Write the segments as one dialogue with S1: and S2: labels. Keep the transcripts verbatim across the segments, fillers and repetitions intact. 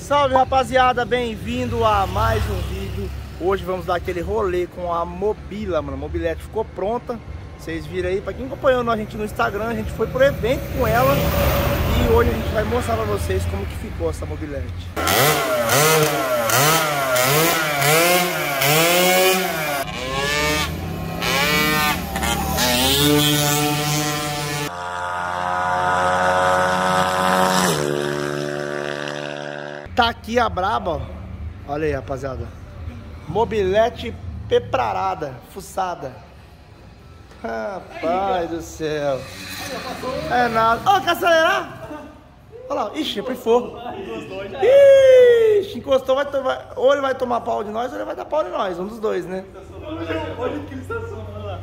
S1: Salve rapaziada, bem-vindo a mais um vídeo. Hoje vamos dar aquele rolê com a Mobila, mano. A mobilete ficou pronta. Vocês viram aí, pra quem acompanhou a gente no Instagram, a gente foi pro evento com ela. E hoje a gente vai mostrar pra vocês como que ficou essa mobilete. Tá aqui a braba, ó. Olha aí, rapaziada. Mobilete peprarada, fuçada. Rapaz do céu. É nada. Ó, oh, quer acelerar? Olha lá, ixi, pifou. Ixi, encostou, vai tomar. Ou ele vai tomar pau de nós, ou ele vai dar pau de nós. Um dos dois, né? Olha que ele estaciona, olha lá.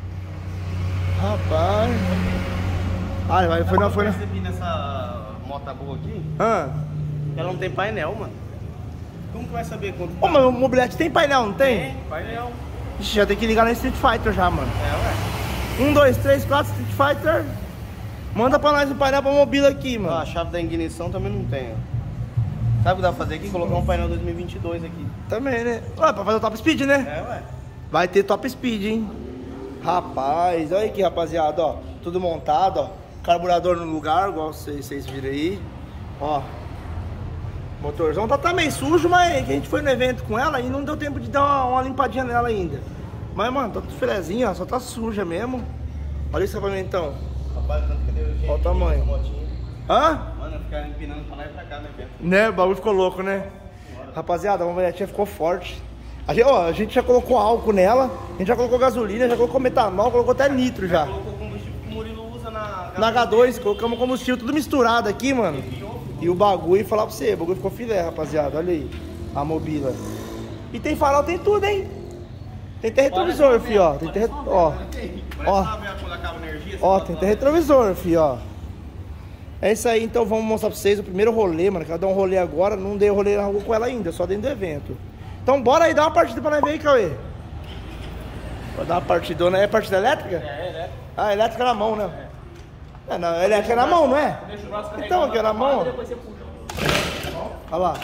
S1: Rapaz. Ah, vai, foi na. Foi na...
S2: Eu percebi nessa moto boa aqui.
S1: Ah.
S2: Ela não tem painel, mano. Como que vai saber quanto
S1: Ô, mas o mobilete tem painel, não tem?
S2: Tem, painel.
S1: Ixi, já tem que ligar na Street Fighter já, mano.
S2: É, ué.
S1: Um, dois, três, quatro, Street Fighter. Manda pra nós um painel pra mobília aqui, mano.
S2: Ó, a chave da ignição também não tem, ó. Sabe o que dá pra fazer aqui? Colocar um painel dois mil e vinte e dois aqui.
S1: Também, né? Ué, pra fazer o top speed, né?
S2: É, ué.
S1: Vai ter top speed, hein? Rapaz, olha aqui, rapaziada, ó. Tudo montado, ó. Carburador no lugar, igual vocês, vocês viram aí. Ó. O motorzão tá, tá meio sujo, mas a gente foi no evento com ela e não deu tempo de dar uma, uma limpadinha nela ainda. Mas, mano, tá tudo filezinho, ó, só tá suja mesmo. Olha esse acabamento.
S2: Rapaz, tanto que deu gente.
S1: Olha o tamanho. Hã?
S2: Mano, ficar empinando pra lá e pra cá, né, Pedro?
S1: Né, o bagulho ficou louco, né? Rapaziada, a mobiletinha ficou forte. A gente, ó, a gente já colocou álcool nela, a gente já colocou gasolina, já colocou metanol, colocou até nitro já.
S2: Colocou o combustível que o Murilo usa na...
S1: Na H dois, colocamos combustível tudo misturado aqui, mano. E o bagulho, falar pra você, o bagulho ficou filé, rapaziada. Olha aí, a Mobila. E tem farol, tem tudo, hein? Tem até retrovisor, fi, ó. Tem até, ó. Ó, ó, tem até retrovisor, fi, ó. É isso aí, então vamos mostrar pra vocês o primeiro rolê, mano. Que ela dá um rolê agora, não dei rolê na rua com ela ainda, só dentro do evento. Então bora aí, dá uma partida pra nós ver aí, Cauê. Vou dar uma partidona, é partida elétrica?
S2: É, elétrica.
S1: Ah, elétrica na mão, né? É, não, elétrica é na mão, não é? Então, aqui é na mão. Olha lá.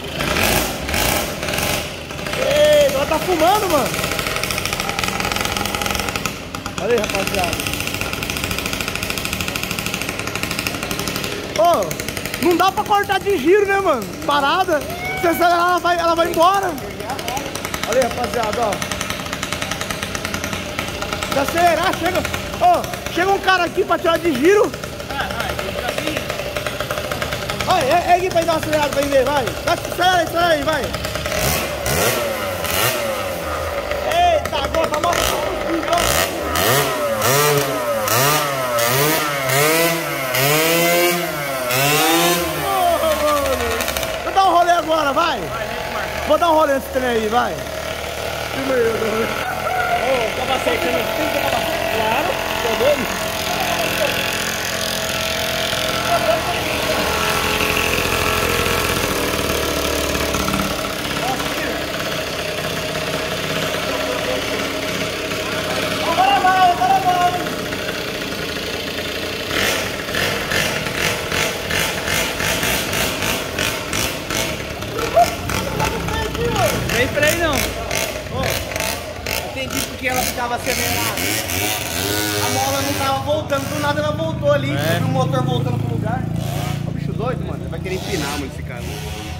S1: Ei, ela tá fumando, mano. Olha aí, rapaziada. Ô, oh, não dá pra cortar de giro, né, mano? Parada. Se acelerar, ela vai, ela vai embora. Olha aí, rapaziada, ó. Se acelerar, chega... Ô, oh, chega um cara aqui pra tirar de giro. Vai, é, é aqui pra dar uma acelerada pra ver, vai. Vai, acelera aí, acelera aí, vai. Eita, agora tá mal. Vou dar um rolê agora, vai. Vou dar um rolê nesse trem aí, vai. Ô, capacete, né? Tem que ter capacete? Claro, tô doido.
S2: Não tem freio não. Oh, entendi porque ela ficava acelerada. A mola não tava voltando, do nada ela voltou ali. É. O motor voltando pro lugar. Ó, o bicho doido, mano. Ele vai querer empinar, mano, esse cara.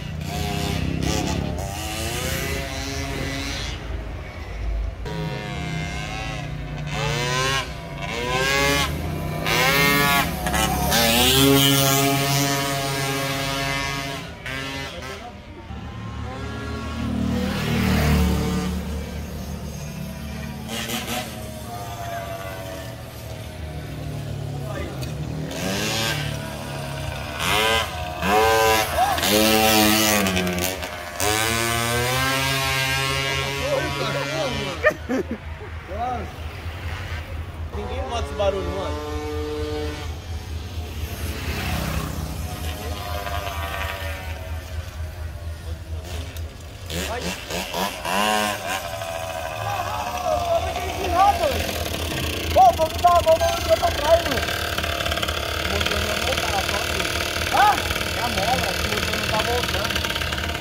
S2: Ninguém bota esse barulho, mano. Vai. Pô, vamos dar, vamos dar pra trás, mano. O motor não vai voltar, só aqui. Ah? É a mola, o motor não tá voltando.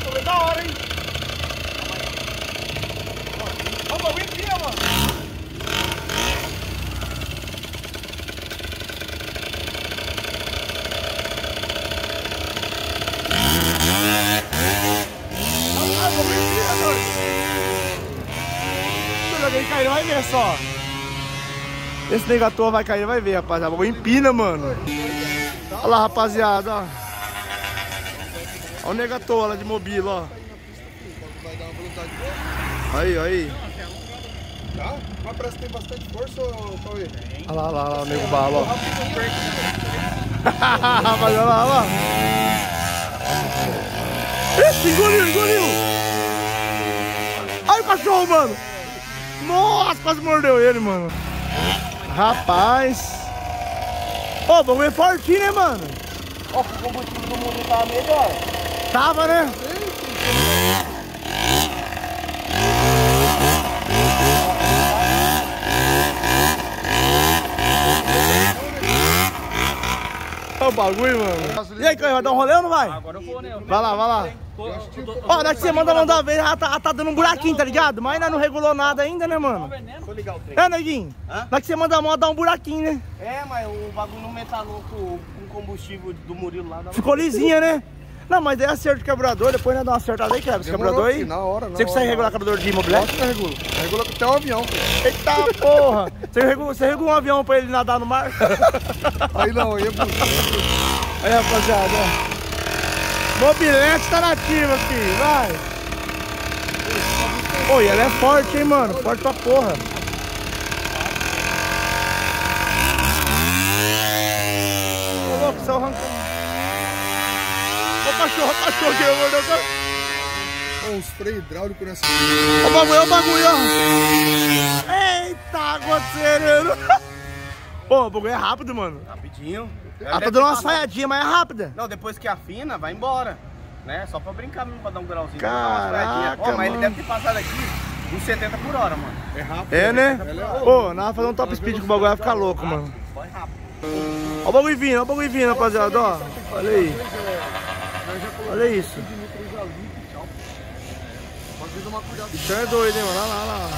S2: Foi da hora, hein? Ó, o bagulho aqui, mano.
S1: Se alguém cair, vai ver só. Esse negator vai cair, vai ver, rapaziada. Vou empina, mano. Olha lá, rapaziada, ó. Olha o negator lá de mobília, ó. Aí, aí.
S3: Tá? Mas parece que tem bastante força, Cauê.
S1: Olha lá, olha lá, olha lá, o nego bala, ó. Rapaziada, olha lá, olha lá. Esse engoliu, engoliu. Olha o cachorro, mano. Nossa, quase mordeu ele, mano. Rapaz. Ô, o bagulho é fortinho, né, mano?
S2: Ó, o combustível do mundo tava melhor.
S1: Tava, né? Olha o bagulho, mano. E aí, Caio, vai dar um rolê ou não vai?
S4: Agora eu vou, né?
S1: Vai lá, vai lá. Ó, daqui você manda mandar vez, ela tá, ela tá dando um buraquinho, tá ligado? Mas ainda não regulou nada ainda, né, mano?
S2: Vou ligar o trem.
S1: É, neguinho? Daqui você manda a mão, dá um buraquinho, né?
S2: É, mas o bagulho não metalou com o combustível do Murilo lá. Dá
S1: Ficou lisinha, né? Não, mas daí acerto de carburador, depois né, dá uma acertada aí, cara. Esse carburador aí.
S3: Na hora, na
S1: Você consegue
S3: hora,
S1: regular o carburador de imobiliário?
S3: Nossa, regula. Regula até o avião, filho.
S1: Eita porra! Você regula, você regula um avião pra ele nadar no mar?
S3: Aí não, aí é bonito.
S1: Aí, rapaziada, ó. Mobilete tá nativa aqui, vai! Oi, ela é forte, hein, mano? Forte pra porra. Ô, louco, só arrancando. Ô, cachorro, ô, cachorro, que eu vou dar.
S3: Ó, uns freios hidráulicos nessa.
S1: Ó o bagulho, ó o bagulho, ó. Eita, água sereno. Pô, o bagulho é rápido, mano.
S2: rapidinho.
S1: Ela tá dando umas falhadinhas, mas é rápida.
S2: Não, depois que afina, vai embora. Né? Só pra brincar mesmo, pra dar um grauzinho.
S1: Caraca,
S2: Ó, mas
S1: mano.
S2: ele deve ter passado aqui uns setenta por hora, mano.
S3: É rápido.
S1: É, né?
S3: Ela é-
S1: Pô, nós vamos fazer um top speed com o bagulho, vai ficar louco, mano.
S2: Vai rápido.
S1: Ó o bagulho vindo, ó o bagulho vindo, rapaziada, ó. Olha aí. Olha isso.
S3: Pode tomar cuidado.
S1: Bichão é doido, hein, mano. Olha lá, olha lá.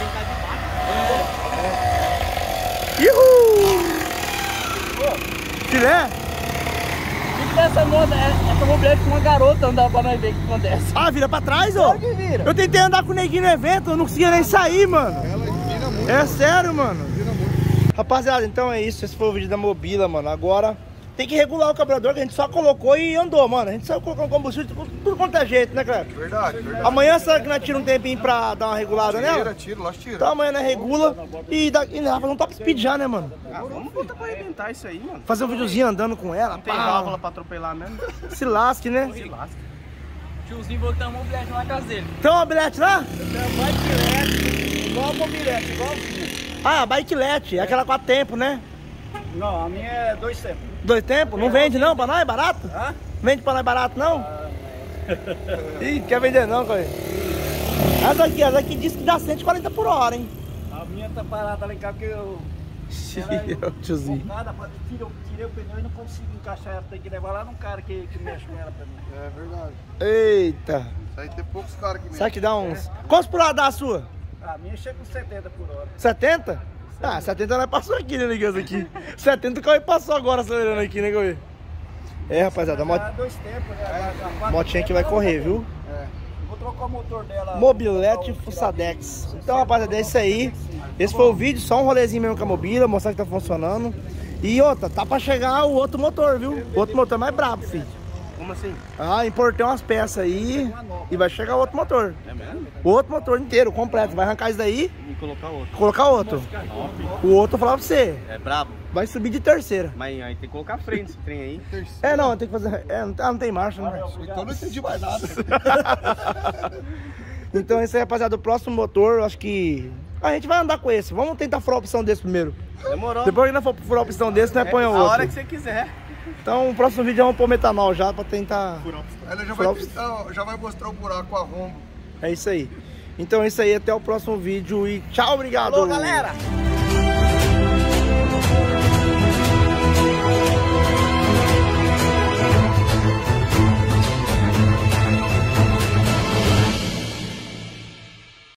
S1: Uhul! Filé?
S4: O que dessa moda? Essa mobilete com uma garota andar pra nós ver o que acontece.
S1: Ah, vira pra trás, ó.
S4: que vira.
S1: Eu tentei andar com o neguinho no evento, eu não conseguia nem sair, mano.
S3: Ela empina muito.
S1: É sério, mano.
S3: Empina muito.
S1: Rapaziada, então é isso. Esse foi o vídeo da Mobila, mano. Agora tem que regular o carburador, que a gente só colocou e andou, mano. A gente só colocou combustível, tudo, tudo quanto é jeito, né, cara?
S3: Verdade, verdade.
S1: Amanhã será que nós tira um tempinho pra dar uma regulada
S3: Tira,
S1: nela?
S3: tira, lá tira.
S1: Então amanhã nós regula e, dá, e nós vamos fazer um top speed já, né, mano?
S2: Ah, vamos botar pra arrebentar isso aí, mano.
S1: Fazer um videozinho andando com ela.
S2: Tem
S1: pá.
S2: válvula pra atropelar mesmo.
S1: Se lasque, né?
S2: Se lasca.
S4: Tiozinho voltou uma mobilete na casa dele.
S1: Tem uma bilhete lá?
S2: Igual a mobilete, igual
S1: Ah, bikelet, aquela quatro tempos, né?
S2: Não, a minha é dois tempos.
S1: Dois tempos? Não vende não pra nós? É barato?
S2: Hã?
S1: Vende pra nós barato não? Ih, quer vender não, Coelho? Essa aqui, essa aqui diz que dá cento e quarenta por hora, hein?
S2: A minha tá parada lá em casa porque eu...
S1: Tiozinho.
S2: Nada, tirei, tirei o pneu e não consigo encaixar ela. Tem que levar lá num cara que, que mexe com ela pra mim.
S3: É verdade.
S1: Eita.
S3: Isso aí tem poucos caras que
S1: Será que dá uns... Quantos por hora dá a sua?
S2: A minha chega com setenta por hora.
S1: setenta? Ah, setenta nós passou aqui, né, Liguez, aqui. setenta o Cauê passou agora acelerando aqui, né, Cauê? É, rapaziada, a mot...
S2: Dá dois tempos, né? A- a quatro
S1: motinha aqui vai correr, viu?
S3: É.
S2: Vou trocar o motor dela.
S1: Mobilete Fussadex. Então, rapaziada, é isso aí. Esse foi o vídeo, só um rolezinho mesmo com a mobília, mostrar que tá funcionando. E outra, tá pra chegar o outro motor, viu? O outro motor é mais brabo, filho.
S2: Como assim?
S1: Ah, importei umas peças aí e vai chegar outro motor.
S2: É mesmo?
S1: O outro motor inteiro, completo. Vai arrancar isso daí
S2: E colocar outro.
S1: colocar outro. O outro eu falava pra você,
S2: É brabo.
S1: vai subir de terceira.
S2: Mas aí tem que colocar freio nesse trem aí.
S1: É, não, tem que fazer. É, não, ah, não tem marcha, né?
S3: Então eu não entendi mais nada.
S1: Então, esse aí, rapaziada, o próximo motor, eu acho que a gente vai andar com esse. Vamos tentar furar a opção desse primeiro.
S2: Demorou.
S1: Depois que nós for furar a opção desse, nós
S2: É,
S1: põe o
S2: a
S1: outro.
S2: hora que você quiser.
S1: Então, o próximo vídeo vamos pôr metanol já pra tentar.
S3: Ela já vai, tentar, já vai mostrar o buraco a rombo.
S1: É isso aí. Então é isso aí, até o próximo vídeo e tchau, obrigado.
S2: Falou, galera!